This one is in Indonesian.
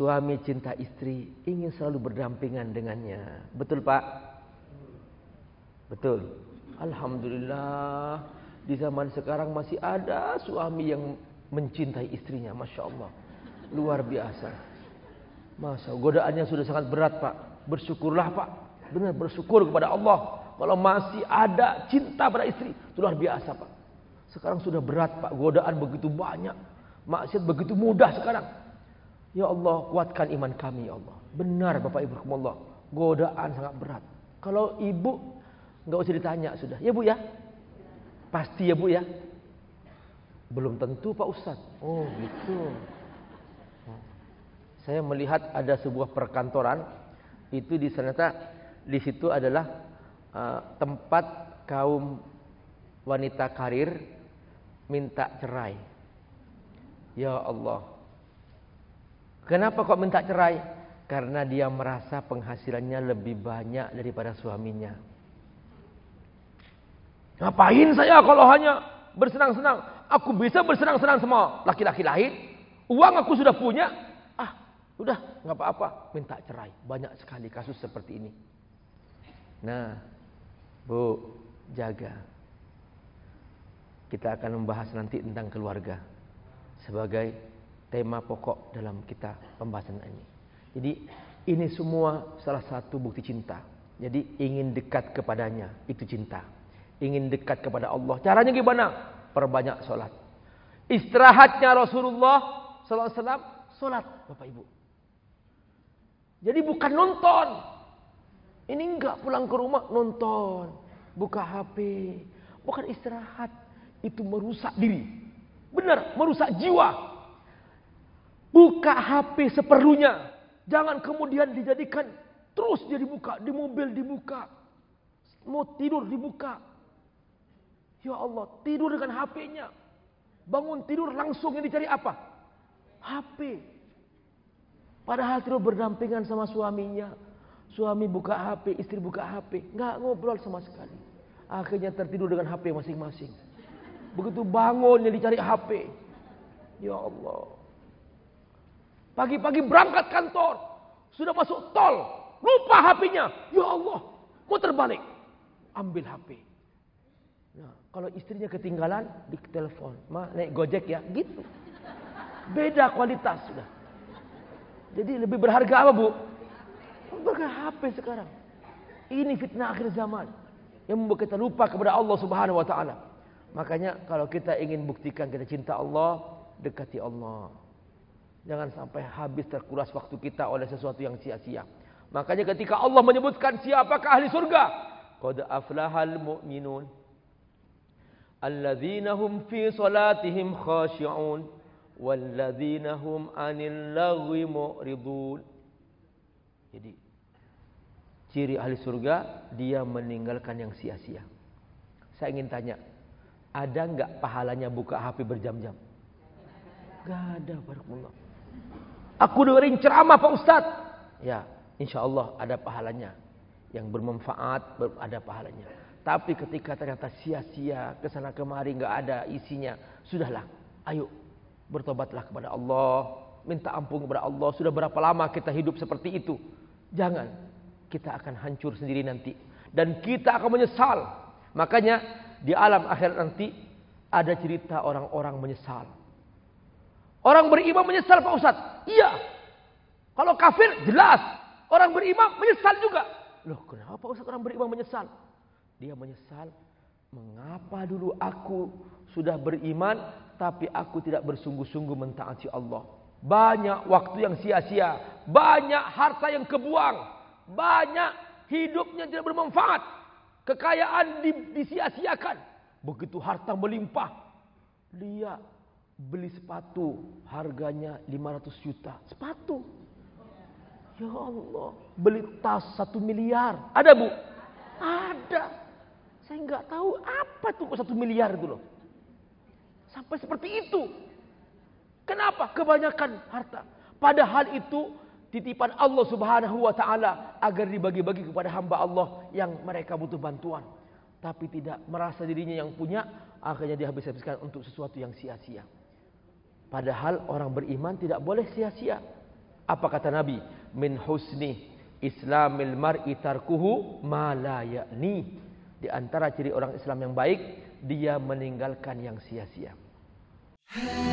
Suami cinta istri, ingin selalu berdampingan dengannya. Betul Pak? Betul. Alhamdulillah, di zaman sekarang masih ada suami yang mencintai istrinya. Masya Allah, luar biasa. Masa godaannya sudah sangat berat Pak. Bersyukurlah Pak. Benar, bersyukur kepada Allah. Kalau masih ada cinta pada istri, itu luar biasa Pak. Sekarang sudah berat Pak. Godaan begitu banyak. Maksiat begitu mudah sekarang. Ya Allah, kuatkan iman kami ya Allah. Benar Bapak Ibu Allah, godaan sangat berat. Kalau ibu nggak usah ditanya sudah. Ya Bu ya? Pasti ya Bu ya? Belum tentu Pak Ustadz. Oh gitu. Saya melihat ada sebuah perkantoran itu di sana, di situ adalah tempat kaum wanita karir minta cerai. Ya Allah. Kenapa kok minta cerai? Karena dia merasa penghasilannya lebih banyak daripada suaminya. Ngapain saya kalau hanya bersenang-senang? Aku bisa bersenang-senang sama laki-laki lain. Uang aku sudah punya. Udah nggak apa-apa. Minta cerai. Banyak sekali kasus seperti ini. Nah, Bu, jaga. Kita akan membahas nanti tentang keluarga sebagai tema pokok dalam kita pembahasan ini. Jadi ini semua salah satu bukti cinta. Jadi ingin dekat kepadanya, itu cinta. Ingin dekat kepada Allah. Caranya gimana? Perbanyak sholat. Istirahatnya Rasulullah SAW, sholat Bapak Ibu. Jadi bukan nonton. Ini enggak pulang ke rumah nonton, buka HP. Bukan istirahat. Itu merusak diri. Benar, merusak jiwa. Buka HP seperlunya. Jangan kemudian dijadikan terus dia dibuka. Di mobil dibuka. Mau tidur dibuka. Ya Allah, tidur dengan HP-nya. Bangun tidur langsung yang dicari apa? HP. Padahal tidur berdampingan sama suaminya. Suami buka HP, istri buka HP. Nggak ngobrol sama sekali. Akhirnya tertidur dengan HP masing-masing. Begitu bangun yang dicari HP. Ya Allah. Pagi-pagi berangkat kantor. Sudah masuk tol. Lupa HP-nya. Ya Allah. Mau terbalik. Ambil HP. Nah, kalau istrinya ketinggalan, ditelepon. Ma, naik Gojek ya. Gitu. Beda kualitas sudah. Jadi lebih berharga apa Bu? Berharga HP sekarang. Ini fitnah akhir zaman. Yang membuat kita lupa kepada Allah Subhanahu Wa Taala. Makanya kalau kita ingin buktikan kita cinta Allah, dekati Allah. Jangan sampai habis terkuras waktu kita oleh sesuatu yang sia-sia. Makanya ketika Allah menyebutkan siapakah ahli surga, qad aflahal mu'minun alladzina hum fi salatihim khashi'un walladzina hum 'anil lagwi mu'ridun. Jadi ciri ahli surga, dia meninggalkan yang sia-sia. Saya ingin tanya, ada enggak pahalanya buka HP berjam-jam? Enggak ada, barakallahu. Aku dengerin ceramah Pak Ustadz. Ya, insya Allah ada pahalanya. Yang bermanfaat, ada pahalanya. Tapi ketika ternyata sia-sia, kesana kemari nggak ada isinya, sudahlah. Ayo, bertobatlah kepada Allah. Minta ampun kepada Allah. Sudah berapa lama kita hidup seperti itu? Jangan. Kita akan hancur sendiri nanti. Dan kita akan menyesal. Makanya di alam akhirat nanti ada cerita orang-orang menyesal. Orang beriman menyesal Pak Ustadz. Iya. Kalau kafir jelas. Orang beriman menyesal juga. Loh kenapa Ustadz orang beriman menyesal? Dia menyesal. Mengapa dulu aku sudah beriman. Tapi aku tidak bersungguh-sungguh mentaati Allah. Banyak waktu yang sia-sia. Banyak harta yang kebuang. Banyak hidupnya tidak bermanfaat. Kekayaan disia-siakan. Begitu harta melimpah. Dia beli sepatu, harganya 500 juta. Sepatu. Ya Allah. Beli tas 1 miliar. Ada Bu? Ada. Saya nggak tahu apa tuh 1 miliar itu loh. Sampai seperti itu. Kenapa? Kebanyakan harta. Padahal itu titipan Allah Subhanahu Wa Taala agar dibagi-bagi kepada hamba Allah yang mereka butuh bantuan. Tapi tidak merasa dirinya yang punya, akhirnya dihabis-habiskan untuk sesuatu yang sia-sia. Padahal orang beriman tidak boleh sia-sia. Apa kata Nabi? Min husni islamil mar'i tarkuhu ma la ya'ni. Di antara ciri orang Islam yang baik, dia meninggalkan yang sia-sia.